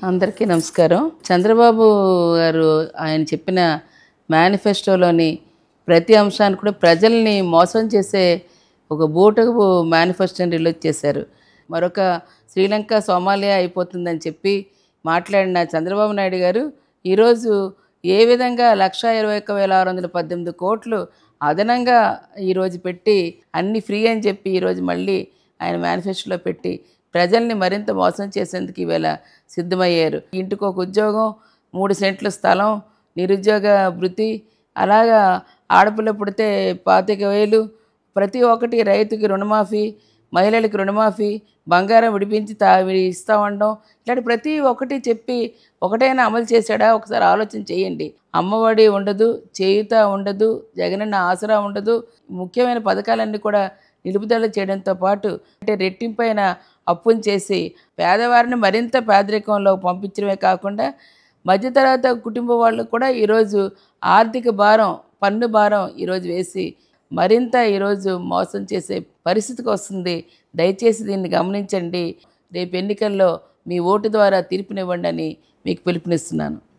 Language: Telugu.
అందరికీ నమస్కారం. చంద్రబాబు గారు ఆయన చెప్పిన మేనిఫెస్టోలోని ప్రతి అంశాన్ని కూడా ప్రజల్ని మోసం చేసే ఒక బూటకపు మేనిఫెస్టోని రిలీజ్ చేశారు. మరొక శ్రీలంక సోమాలియా అయిపోతుందని చెప్పి మాట్లాడిన చంద్రబాబు నాయుడు గారు ఈరోజు ఏ విధంగా 1,21,618 కోట్లు అదనంగా ఈరోజు పెట్టి అన్ని ఫ్రీ అని చెప్పి ఈరోజు మళ్ళీ ఆయన మేనిఫెస్టోలో పెట్టి ప్రజల్ని మరింత మోసం చేసేందుకు ఈవేళ సిద్ధమయ్యారు. ఇంటికి ఒక ఉద్యోగం, 3 సెంట్ల స్థలం, నిరుద్యోగ భృతి, అలాగా ఆడపిల్ల పుడితే 25,000, ప్రతి ఒక్కటి, రైతుకి రుణమాఫీ, మహిళలకి రుణమాఫీ, బంగారం విడిపించి ఇస్తా ఉండడం, ఇలాంటి ప్రతి ఒక్కటి చెప్పి ఒకటైనా అమలు చేశాడా ఒకసారి ఆలోచన చేయండి. అమ్మఒడి ఉండదు, చేయూత ఉండదు, జగనన్న ఆసరా ఉండదు, ముఖ్యమైన పథకాలన్నీ కూడా నిలుపుదల చేయడంతో పాటు అంటే రెట్టింపైన అప్పును చేసి పేదవారిని మరింత పేదరికంలో పంపించడమే కాకుండా మధ్యతరగతి కుటుంబ వాళ్ళకు కూడా ఈరోజు ఆర్థిక భారం, పన్ను భారం ఈరోజు వేసి మరింత ఈరోజు మోసం చేసే పరిస్థితికి వస్తుంది. దయచేసి దీన్ని గమనించండి. రేపు ఎన్నికల్లో మీ ఓటు ద్వారా తీర్పునివ్వండి అని మీకు పిలుపునిస్తున్నాను.